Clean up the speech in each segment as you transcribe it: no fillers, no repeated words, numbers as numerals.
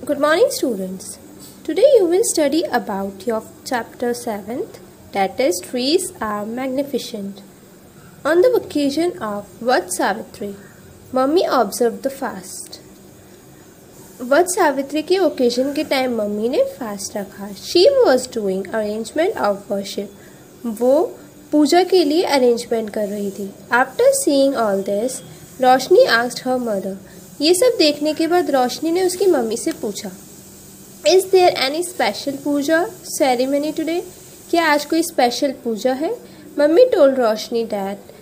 Good morning, students. Today you will study about your chapter 7th, that is trees are magnificent. On the occasion of Vat Savitri, mummy observed the fast. Vat Savitri के occasion के time mummy ने fast रखा. She was doing arrangement of worship. वो पूजा के लिए arrangement कर रही थी. After seeing all this, Roshni asked her mother. ये सब देखने के बाद रोशनी ने उसकी मम्मी से पूछा, Is there any special Puja ceremony today? क्या आज कोई स्पेशल पूजा है? Mummy told Roshni that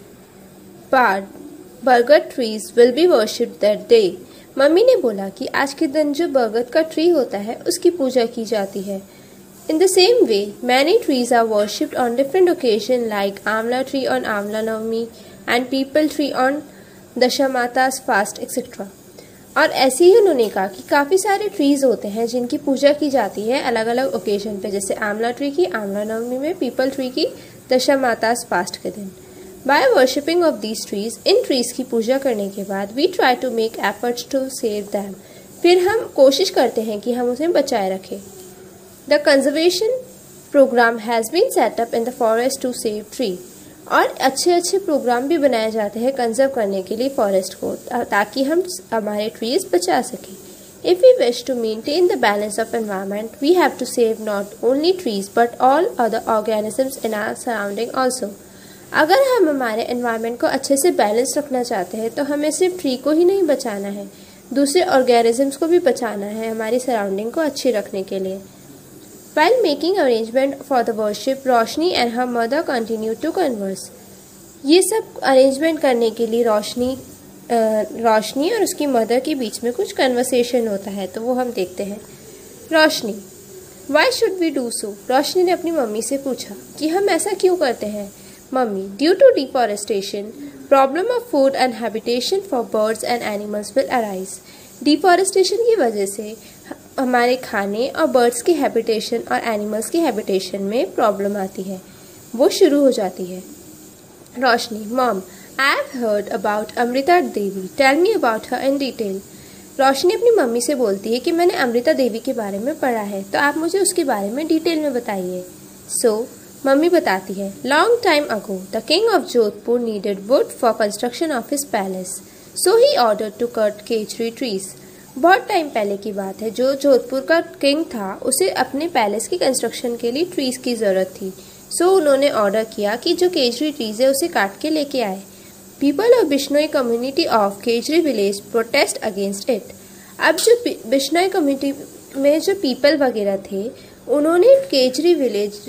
bargad trees will be worshipped that day. Mummy ने बोला कि आज के दिन जो बरगद का ट्री होता है उसकी पूजा की जाती है. In the same way, many trees are worshipped on different occasions like Amla tree on Amla Navami and People tree on Dashamata's fast etc. और ऐसे ही उन्होंने कहा कि काफ़ी सारे ट्रीज़ होते हैं जिनकी पूजा की जाती है अलग अलग ओकेजन पे, जैसे आमला ट्री की आमला नवमी में, पीपल ट्री की दशामातास फास्ट के दिन. By worshipping of these trees, इन ट्रीज़ की पूजा करने के बाद we try to make efforts to save them, फिर हम कोशिश करते हैं कि हम उसे बचाए रखें. The conservation program has been setup in the forest to save tree. और अच्छे अच्छे प्रोग्राम भी बनाए जाते हैं कंजर्व करने के लिए फॉरेस्ट को, ताकि हम हमारे ट्रीज बचा सकें. If we wish to maintain the balance of environment we have to save not only trees but all other organisms in our surrounding also. अगर हम हमारे एनवायरनमेंट को अच्छे से बैलेंस रखना चाहते हैं तो हमें सिर्फ ट्री को ही नहीं बचाना है, दूसरे ऑर्गेनिजम्स को भी बचाना है हमारी सराउंडिंग को अच्छी रखने के लिए. While making arrangement for the worship, Roshni and her mother continued to converse. ये सब अरेंजमेंट करने के लिए रोशनी और उसकी मदर के बीच में कुछ कन्वर्सेशन होता है, तो वो हम देखते हैं. रोशनी, Why should we do so? रोशनी ने अपनी मम्मी से पूछा कि हम ऐसा क्यों करते हैं. Mummy, Due to deforestation, problem of food and habitation for birds and animals will arise. Deforestation की वजह से हमारे खाने और बर्ड्स के हैबिटेशन और एनिमल्स के हैबिटेशन में प्रॉब्लम आती है, वो शुरू हो जाती है. Roshni, mom, I have heard about Amrita Devi, tell me about her in detail. Roshni अपनी मम्मी से बोलती है कि मैंने अमृता देवी के बारे में पढ़ा है, तो आप मुझे उसके बारे में डिटेल में बताइए. मम्मी बताती है, long time ago the king of Jodhpur needed wood for construction of his palace, so he order to cut Kechari trees. बहुत टाइम पहले की बात है, जो जोधपुर का किंग था उसे अपने पैलेस की कंस्ट्रक्शन के लिए ट्रीज की ज़रूरत थी, सो उन्होंने ऑर्डर किया कि जो केचरी ट्रीज है उसे काट के लेके आए. People of Bishnoi community of Kechari village protest against it. अब जो बिश्नोई कम्युनिटी में जो पीपल वगैरह थे उन्होंने केचरी विलेज,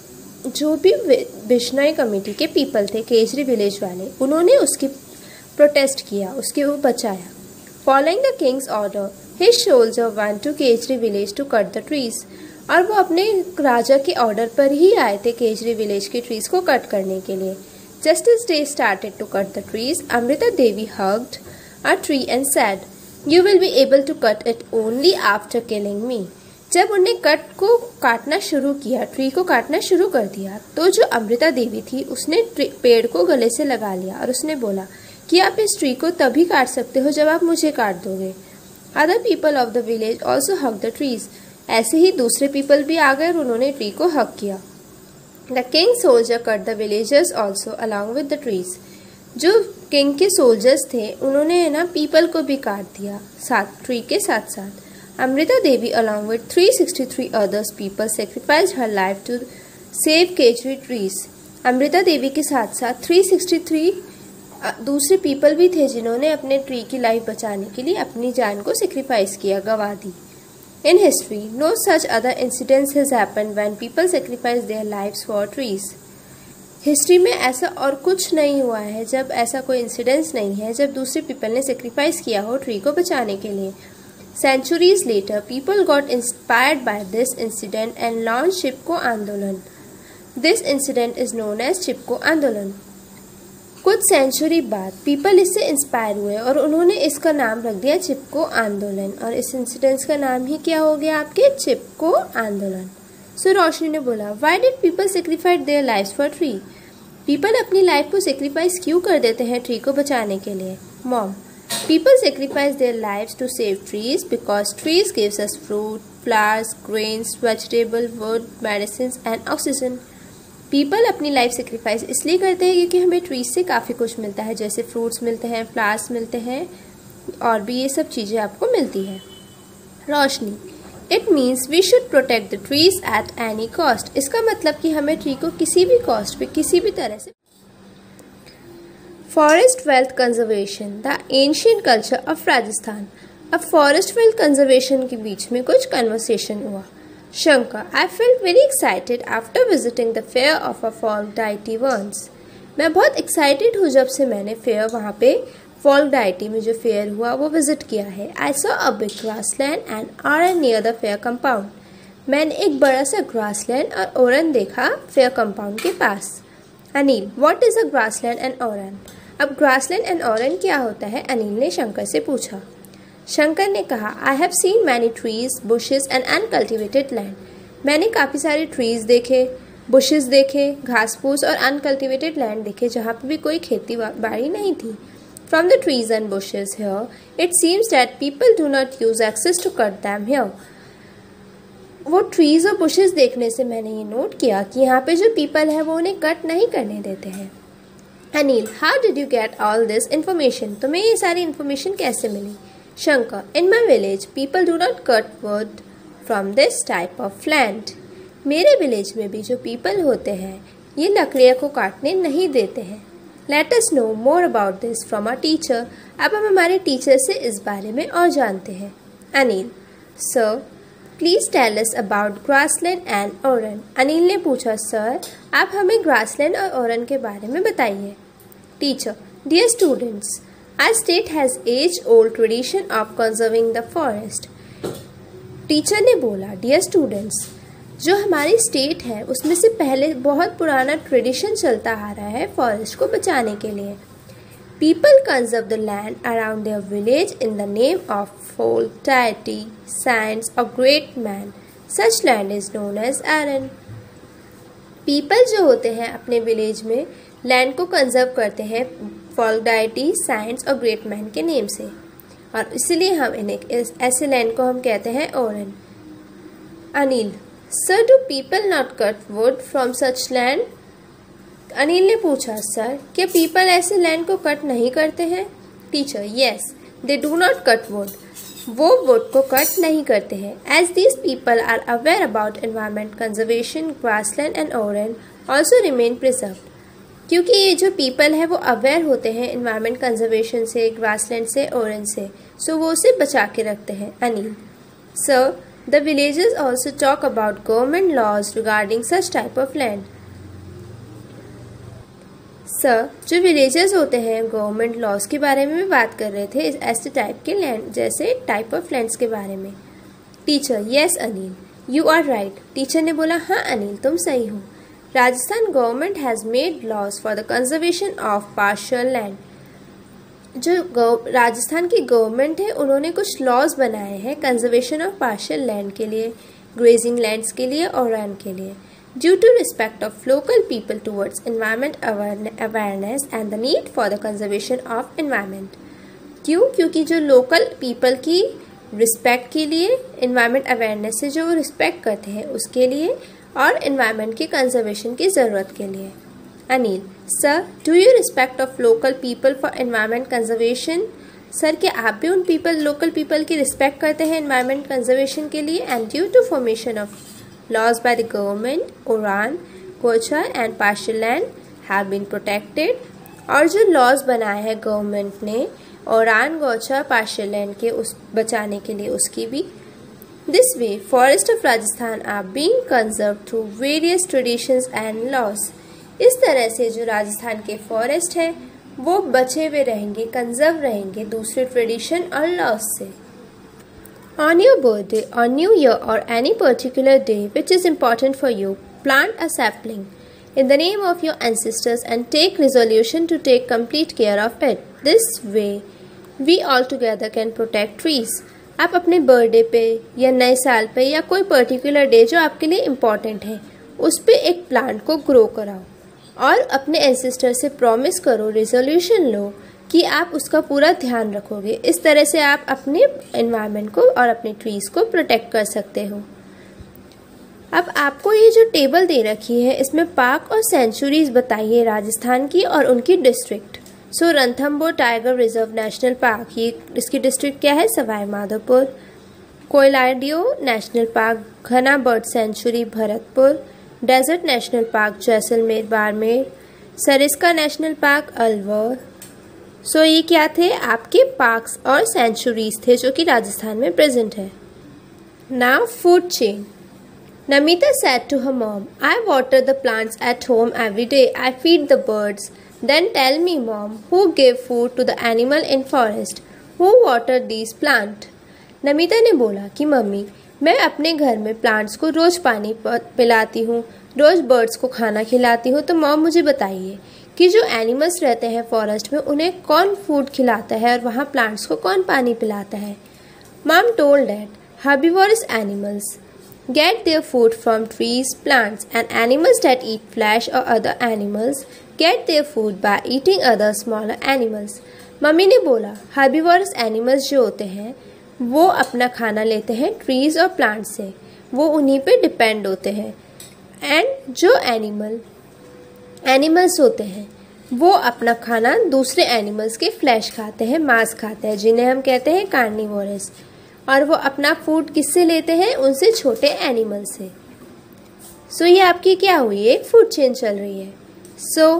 जो भी बिश्नोई कम्युनिटी के पीपल थे केचरी विलेज वाले, उन्होंने उसकी प्रोटेस्ट किया, उसके वो बचाया. Following the king's order, his soldiers went to Kechari village to cut the trees. और वो अपने राजा के ऑर्डर पर ही आए थे केचरी विलेज के ट्रीज को कट करने के लिए. Just as they started to cut the trees, Amrita Devi hugged a tree and said, "You will be able to cut it only after killing me." जब उन्हें काटना शुरू किया, ट्री को काटना शुरू कर दिया, तो जो अमृता देवी थी उसने पेड़ को गले से लगा लिया और उसने बोला कि आप इस ट्री को तभी काट सकते हो जब आप मुझे काट दोगे. Other people of the village also hug the trees. ऐसे ही दूसरे पीपल भी आ गए और उन्होंने ट्री को हग किया. The king soldier cut the villagers also along with the trees. जो किंग के सोल्जर्स थे उन्होंने ना पीपल को भी काट दिया साथ ट्री के साथ साथ. Amrita Devi along with 363 others people sacrificed her life to save Kechari trees. Amrita Devi के साथ साथ 363 दूसरे पीपल भी थे जिन्होंने अपने ट्री की लाइफ बचाने के लिए अपनी जान को सेक्रीफाइस किया, गवा दी. In history no such other incidents has happened when people sacrifice their lives for trees. History में ऐसा और कुछ नहीं हुआ है जब ऐसा कोई इंसिडेंस नहीं है जब दूसरे पीपल ने सेक्रीफाइस किया हो ट्री को बचाने के लिए. Centuries later people got inspired by this incident and launch Chipko Andolan. This incident is known as Chipko Andolan. कुछ सेंचुरी बाद पीपल इससे इंस्पायर हुए और उन्होंने इसका नाम रख दिया चिपको आंदोलन, और इस इंसिडेंस का नाम ही क्या हो गया आपके, चिपको आंदोलन. सो रोशनी ने बोला, why did people sacrifice their lives for tree. People अपनी लाइफ को सेक्रीफाइस क्यों कर देते हैं ट्री को बचाने के लिए. Mom, People sacrifice their lives to save trees because trees gives us fruit, flowers, grains, vegetable, wood, medicines and oxygen. People अपनी लाइफ सेक्रीफाइस इसलिए करते हैं क्योंकि हमें ट्रीज से काफ़ी कुछ मिलता है, जैसे फ्रूट्स मिलते हैं, फ्लावर्स मिलते हैं और भी ये सब चीज़ें आपको मिलती हैं। Roshni, it means we should protect the trees at any cost. इसका मतलब कि हमें ट्री को किसी भी कॉस्ट पे किसी भी तरह से। Forest wealth conservation, the ancient culture of Rajasthan. अब फॉरेस्ट वेल्थ कंजर्वेशन के बीच में कुछ कन्वर्सेशन हुआ। Shankar, I felt very excited after visiting the fair of a folk deity once. मैं बहुत एक्साइटेड हूँ जब से मैंने फेयर वहाँ पे folk deity में जो फेयर हुआ वो विजिट किया है। I saw a big grassland and oran near the fair compound. मैंने एक बड़ा सा grassland और oran देखा फेयर compound के पास। Anil, what is a grassland and oran? अब grassland and oran क्या होता है? अनिल ने शंकर से पूछा। शंकर ने कहा, I have seen many trees, bushes and uncultivated land. मैंने काफ़ी सारे ट्रीज देखे, बुशेस देखे, घास फूस और अनकल्टिवेटेड लैंड देखे जहाँ पे भी कोई खेती बाड़ी नहीं थी। From the trees and bushes here it seems that people do not use access to cut them here. वो ट्रीज और बुशेस देखने से मैंने ये नोट किया कि यहाँ पे जो पीपल है वो उन्हें कट नहीं करने देते हैं। Anil, how did you get all this information? तुम्हें ये सारी इन्फॉर्मेशन कैसे मिली? Shankar, in my village, people do not cut wood from this type of land. मेरे विलेज में भी जो पीपल होते हैं ये लकड़ियों को काटने नहीं देते हैं। Let us know more about this from our teacher. अब हम हमारे टीचर से इस बारे में और जानते हैं। Anil, Sir, please tell us about grassland and oran. Anil ने पूछा, सर आप हमें grassland और oran के बारे में बताइए। Teacher, dear students, our state has age-old tradition of conserving the forest. Teacher ने बोला, डियर स्टूडेंट्स, जो हमारी स्टेट है उसमें से पहले बहुत पुराना ट्रेडिशन चलता आ रहा है फॉरेस्ट को बचाने के लिए। People conserve the land around their village in the name of folk deity, saints or great man. Such land is known as Aran. People जो होते हैं अपने विलेज में लैंड को कंजर्व करते हैं folk deity, saints और ग्रेट मैन के नेम से, और इसलिए हम इन्हें ऐसे लैंड को हम कहते हैं Oran. Anil, sir do people not cut wood from such land? Anil ने पूछा, सर क्या पीपल ऐसे लैंड को कट नहीं करते हैं? Teacher, yes, they do not cut wood. वो वुड को कट नहीं करते हैं। As these people are aware about environment conservation, grassland and Oran also remain preserved. क्योंकि ये जो पीपल है वो अवेयर होते हैं इन्वायरमेंट कंजर्वेशन से, ग्रासलैंड से, ओरन से, सो वो उसे बचा के रखते हैं। Anil, sir the villages also talk about government laws regarding such type of land. Sir जो विलेजेस होते हैं गवर्नमेंट लॉज के बारे में भी बात कर रहे थे ऐसे टाइप के लैंड, जैसे टाइप ऑफ लैंड्स के बारे में। Teacher, yes Anil, you are right. Teacher ने बोला, हाँ अनिल तुम सही हो। Rajasthan government has made laws for the conservation of partial land. जो राजस्थान की गवर्नमेंट है उन्होंने कुछ लॉज बनाए हैं कंजर्वेशन ऑफ पार्शियल लैंड के लिए, ग्रेजिंग लैंड्स के लिए और रन के लिए, due to respect of local people towards environment awareness and the need for the conservation of environment. क्यों? क्योंकि जो लोकल पीपल की रिस्पेक्ट के लिए, एनवायरमेंट अवेयरनेस से जो रिस्पेक्ट करते हैं उसके लिए, और एनवायरनमेंट की कंजर्वेशन की ज़रूरत के लिए। Anil, sir do you respect of local people for environment conservation? Sir क्या आप भी उन लोकल पीपल की रिस्पेक्ट करते हैं एनवायरनमेंट कंजर्वेशन के लिए? And due to formation of laws by the government, Oran, Gocha and partial land have been protected. और जो लॉज बनाए हैं गवर्नमेंट ने ओरान, गोचा, पार्शियल लैंड के उस बचाने के लिए, उसकी भी। This way, forests of Rajasthan are being conserved through various traditions and laws. इस तरह से जो राजस्थान के फॉरेस्ट है वो बचे हुए रहेंगे, कंजर्व रहेंगे दूसरे ट्रेडिशन और लॉज से। On your birthday, on New Year or any particular day which is important for you, plant a sapling in the name of your ancestors and take resolution to take complete care of it. This way, we all together can protect trees. आप अपने birthday पे या नए साल पे या कोई particular day जो आपके लिए इम्पॉर्टेंट है उस पे एक प्लांट को ग्रो कराओ और अपने एंसेस्टर से प्रॉमिस करो, रेजोल्यूशन लो कि आप उसका पूरा ध्यान रखोगे। इस तरह से आप अपने एनवायरनमेंट को और अपने ट्रीज को प्रोटेक्ट कर सकते हो। अब आपको ये जो टेबल दे रखी है इसमें पार्क और सेंचुरीज बताइए राजस्थान की और उनकी district. So Ranthambore tiger reserve national park, ये इसकी डिस्ट्रिक्ट क्या है? Sawai Madhopur. Keoladeo national park, Ghana bird sanctuary Bharatpur. Desert national park Jaisalmer Barmer. Sariska national park Alwar. So ये क्या थे? आपके पार्क्स और सेंचुरीज थे जो कि राजस्थान में प्रेजेंट है। Now food chain. Namita said to her mom, I water the plants at home every day. I feed the birds. Then tell me, mom, who gave food to the animal in forest? Who watered these plants? Namita ने बोला कि mummy, मैं अपने घर में plants को रोज पानी पिलाती हूँ, रोज बर्ड्स को खाना खिलाती हूँ। तो मॉम मुझे बताइए कि जो एनिमल्स रहते हैं फॉरेस्ट में उन्हें कौन फूड खिलाता है और वहाँ प्लांट्स को कौन पानी पिलाता है? Mom told that herbivorous animals get their food from trees, plants, and animals that eat flesh or other animals get their food by eating other smaller animals. Mummy ने बोला हर्बीवोरस एनिमल्स जो होते हैं वो अपना खाना लेते हैं ट्रीज और प्लांट्स से, वो उन्हीं पे डिपेंड होते हैं। एंड जो एनिमल्स होते हैं वो अपना खाना दूसरे एनिमल्स के फ्लैश खाते हैं, मांस खाते हैं, जिन्हें हम कहते हैं कार्निवोरस। और वो अपना फूड किससे लेते हैं? उनसे छोटे एनिमल से। सो ये आपकी क्या हुई? एक फूड चेन चल रही है। सो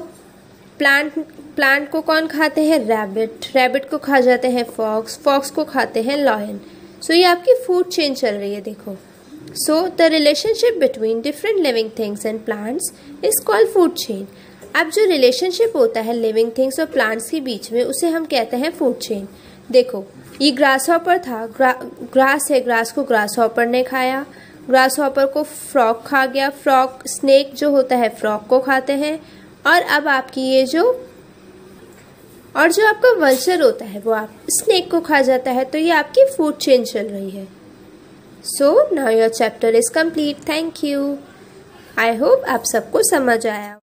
प्लांट को कौन खाते हैं? रैबिट को खा जाते हैं फॉक्स को खाते हैं लॉयन। सो ये आपकी फूड चेन चल रही है, देखो। So the relationship between different living things and plants is called food chain. अब जो रिलेशनशिप होता है लिविंग थिंग्स और प्लांट्स के बीच में उसे हम कहते हैं फूड चेन। देखो ये ग्रास हॉपर था, ग्रास है, ग्रास को ग्रास हॉपर ने खाया, ग्रास हॉपर को फ्रॉग खा गया, फ्रॉग स्नेक जो होता है फ्रॉग को खाते हैं। और अब आपकी ये जो आपका वल्चर होता है वो आप स्नेक को खा जाता है। तो ये आपकी फूड चेन चल रही है। So now your chapter is complete. Thank you. I hope आप सबको समझ आया।